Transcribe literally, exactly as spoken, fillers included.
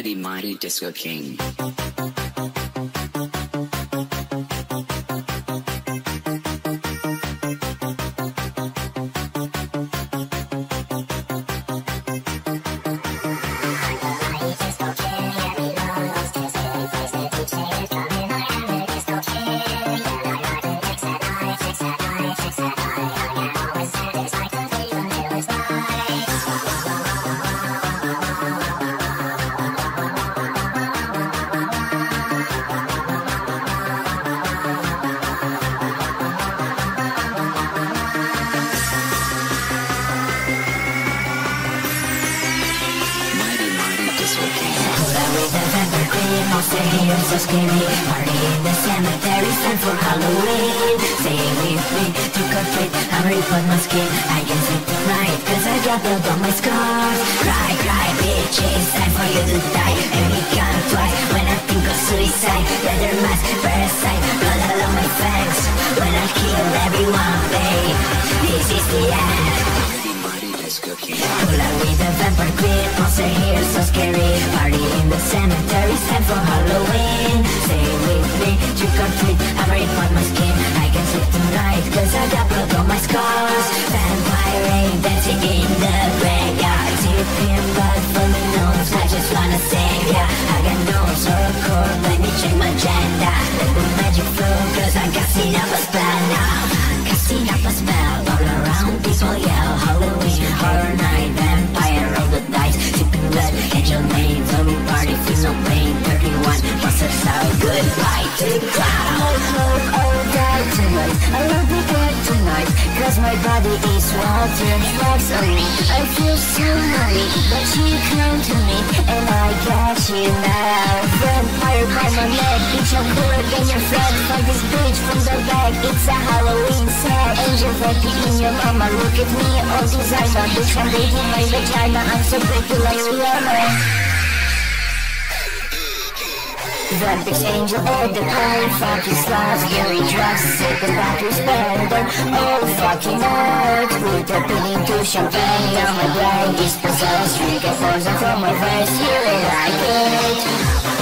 Mighty Mighty Disco King. So scary, party in the cemetery, time for Halloween. Say it with me, trick or treat, I'm ready for my skin. I can sleep tonight, cause I got blood on my scars. Cry, cry, bitch, it's time for you to die. And we count twice, when I think of suicide. Leather mask, parasite, blood all on my fangs. When I kill everyone, babe, this is the end. Hola with the vampire queen, monster here so scary. Party in the cemetery, time for Halloween. Say it with me, trick or treat, I'm ready for my skin. I can sleep tonight, cause I got blood on my scars. Vampire rain dancing in the graveyard. Sipping blood from the nose, I just wanna save ya. I got no sorrow core, let me check my agenda. Let the magic flow, cause I got seen up a spell now. Casting up a spell, all around people yell Halloween, horror night, vampire, roll the dice, sipping blood, Angelmane, zombie party, feel no pain, thirty-one, monsters out, goodbye to the cloud. I hope I'll die tonight, I will be dead tonight, cause my body is walking flags on me. I feel so lonely, but you come to me, and I got you now. Vampire by my neck, it's a bullet in your friend. Find this bitch from the back, it's a Halloween set. Angel vampy in your mama, look at me, all designer. Bitch, I'm baking my vagina, I'm so pretty like Rihanna. Vampyx angel at the cold, funky slugs, scary drugs, sick and battery spender, all fucking night. With a pilling to champagne, now my brain is possessed. Drink a poison from my face, you like it.